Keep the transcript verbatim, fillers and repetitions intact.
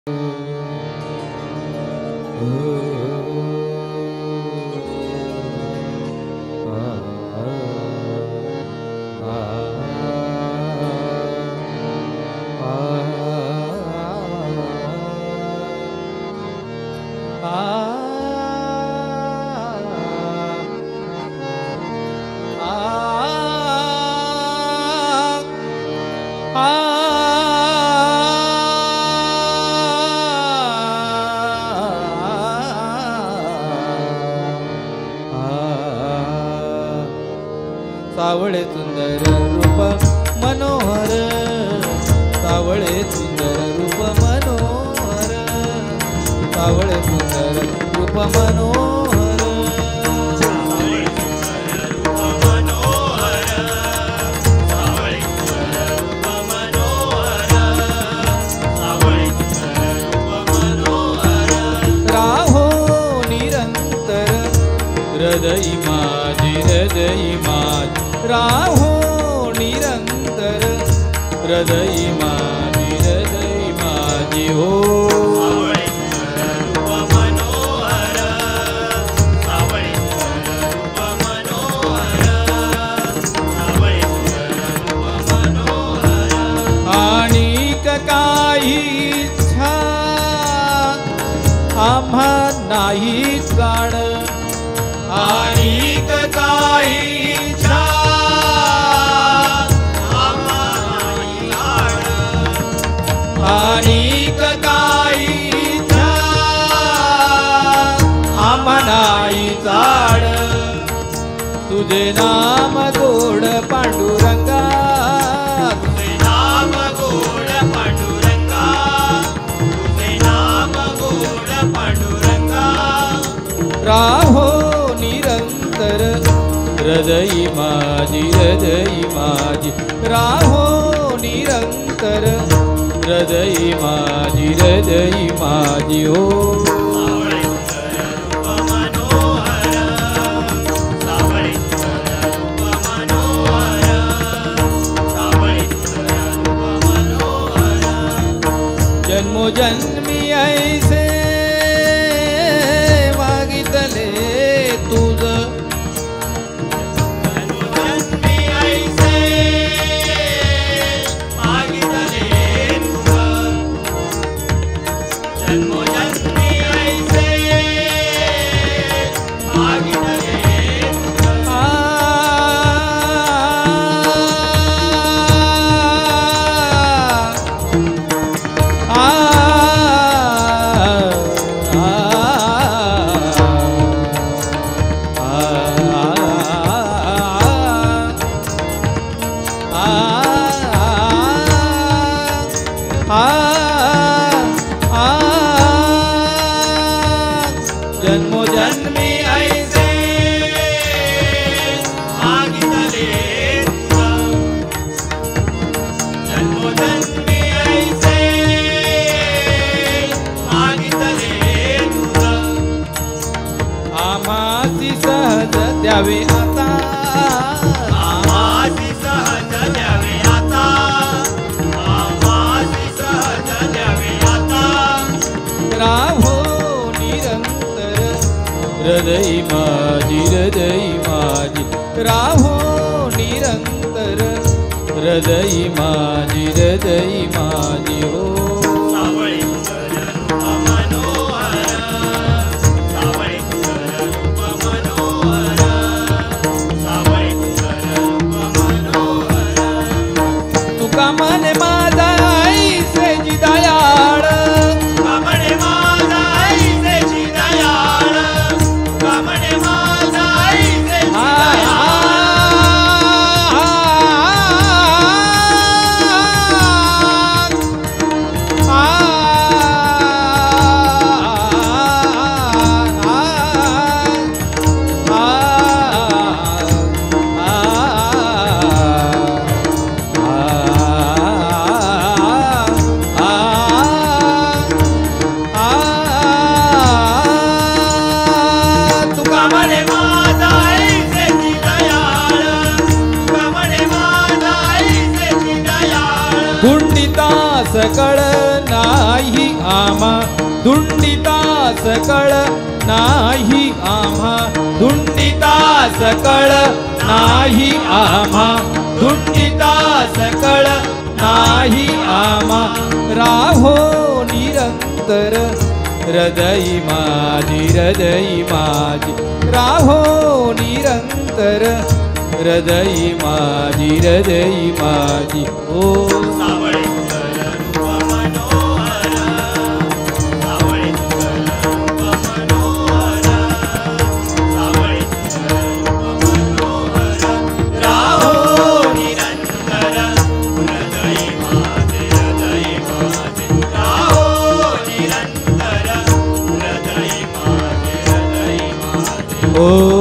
सावळे सुंदर रूप मनोहर, सावळे सुंदर रूप मनोहर, सावळे सुंदर रूप मनोहर, सावळे सुंदर रूप मनोहर, सावळे सुंदर रूप मनोहर, सावळे सुंदर रूप मनोहर. राहो निरंतर हृदयी माझी, हृदयी माझी राहो निरंतर हृदयी माझी, हृदयी माझी हो. सावळे सुंदर रूप मनोहर, सावळे सुंदर रूप मनोहर, सावळे सुंदर रूप मनोहर. आणिक काही इच्छा आम्हा नाही जाण, आणिक काही इच्छा आणिक काही इच्छा आम्हा नाही जाण. तुझे नाम गोड पांडुरंगा, तुझे नाम गोड पांडुरंगा, तुझे नाम गोड पांडुरंगा. राहो निरंतर हृदयी माझी, हृदयी माझी राहो निरंतर हृदयी माझी, हृदयी माझी हो. सावळे सुंदर रूप मनोहर, सावळे सुंदर रूप मनोहर, सावळे सुंदर रूप मनोहर. जन्मोजन्मी ऐसे मागितले तुझ, जन्मोजन्मी ऐसे मागितले तुझ, जन्मोजन्मी ऐसे मागितले तुझ. आ आ जन्मोजन्मी ऐसे मागितले तुझ, जन्मोजन्मी ऐसे मागितले तुझ. आम्हासी सहज द्यावे आता, आम्हासी सहज द्यावे आता, आम्हासी सहज द्यावे आता. राहो निरंतर हृदयी माझी, हृदयी माझी राहो निरंतर हृदयी माझी, हृदयी माझी हो. सावळे सुंदर रूप मनोहर, सावळे सुंदर रूप मनोहर, सावळे सुंदर रूप मनोहर. तुका म्हणे माझा ऐसे जी दयाळ, कामणे माझा ऐसेची दयाळ, कामणे माझा ऐसेची आ, दयाळ. आ, आ, आम्हा धुंडिता सकळ नाही आम्हा धुंडिता सकळ नाही आम्हा धुंडिता सकळ नाही आम्हा राहो निरंतर हृदयी माझी हृदयी माझी राहो निरंतर हृदयी माझी हृदयी माझी ओ सावळे सुंदर रूप मनोहर सावळे सुंदर रूप मनोहर सावळे सुंदर रूप मनोहर राहो निरंतर हृदयी माझे हृदयी माझे राहो निरंतर हृदयी माझे हृदयी माझे ओ